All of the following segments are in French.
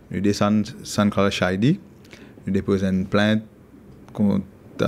Nous descendons San Carlos Shady, nous déposons une plainte contre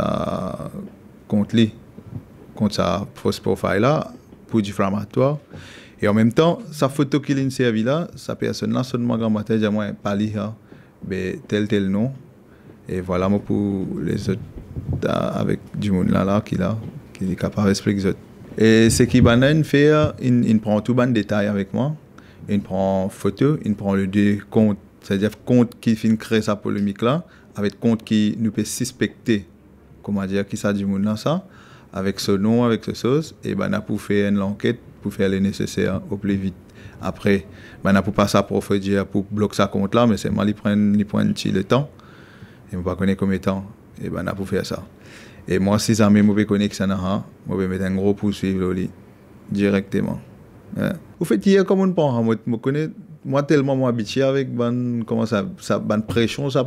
lui, contre sa fausse profile là, pour diffamatoire. Et en même temps, sa photo qu'il a servi là, sa personne là, seulement grand matin, j'ai moi pas lire tel nom. Et voilà moi pour les autres avec du monde là qui est capable d'expliquer les autres. Et ce qui banane fait, il prend tout ban détail avec moi. Il prend photo, il prend le deux compte, c'est-à-dire compte qui finit créer sa polémique là, avec compte qui nous peut suspecter, comment dire, qui ça du monde là ça, avec ce nom, avec ce chose, et ben a pour faire une enquête, pour faire le nécessaire au plus vite. Après, ben a pour passer à profondeur pour bloquer sa compte là, mais c'est mal il prend le temps, et on pas connaître combien de temps, et ben a pour faire ça. Et moi si ça me mauvais connexion là, moi vais mettre un gros poursuivre directement. Ouais. Au fait, hier, comme on parle, moi tellement habitué avec comment ça pression, ça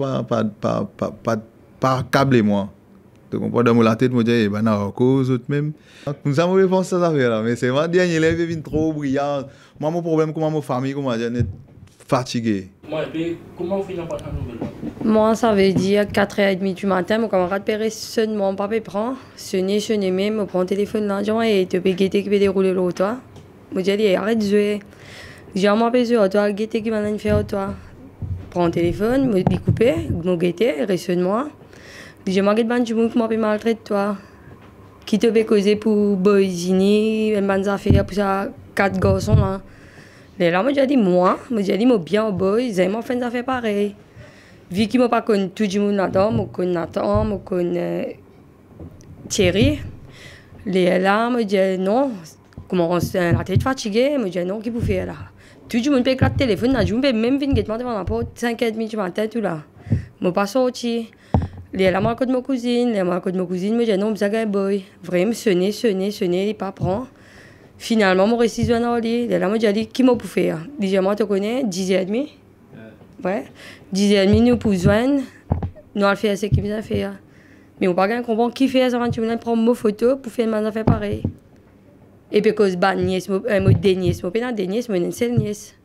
pas câblé moi. Tu comprends? Dans la tête, je me dis, à cause autre même. Nous avons mauvais pensé ça là, mais c'est moi dernier élève vient trop brillant. Moi mon problème comment ma famille comment dire fatigué. Moi et puis comment vous finissez par la nouvelle? Moi ça veut dire 4h30 du matin, mon camarade père seulement mon papa prend, sonner même, me prend le téléphone là, et tu peux guetter qui peut dérouler l'autre toi. Je dis arrête de jouer. J'ai un peu de toi, guetter qui va faire toi. Prends le téléphone, me couper, me guetter, reste de moi. J'ai marqué de ban du monde qui m'a maltraité toi. Qui te veut causer pour boisini, une bonne affaire pour ça 4 garçons là. Et là, j'ai dit moi bien au boy, ils m'ont fait des affaires pareilles. Vu qu'ils m'ont pas connu tout le monde là-dedans, je connais Nathan, je connais Thierry. Les là, me dit non. Comment on s'est la tête fatiguée, me dit non, qui peut faire là? Tout le monde peut éclater le téléphone, là, je peux même venir devant la porte, 5h30 du matin, tout là. Je ne pas sorti. Les là, moi, de ma cousine, me dit non, c'est un boy. Vraiment, sonner, il pas prend. Finalement, je suis resté dans le lit. Là, je dit qui m'a pu faire? Déjà, moi, tu connais, 10h30. Ouais. 10h30, nous pouvons joindre. Nous allons faire ce qu'il nous a fait. Mais on ne peut pas comprendre qui fait ça quand tu veux prendre mes photos pour faire une affaire pareille. Et puis, cause de nièce, je dénièce, je pas dénièce, je suis une nièce.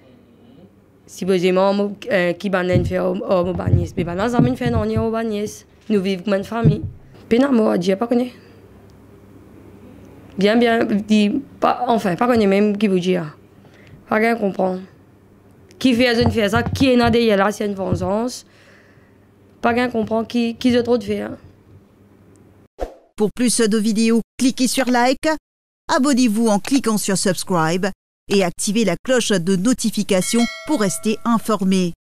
Si besoin, qui va faire au nièce. Mais maintenant, ça me fait non, au nièce. Nous vivons comme une famille. Pénal, moi, je ne pas connais. Bien, enfin, pas connais même qui vous dire. Pas rien comprendre. Qui fait ça, qui est dans des là, c'est une vengeance. Pas rien comprendre qui est trop de faire. Pour plus de vidéos, cliquez sur like. Abonnez-vous en cliquant sur subscribe et activez la cloche de notification pour rester informé.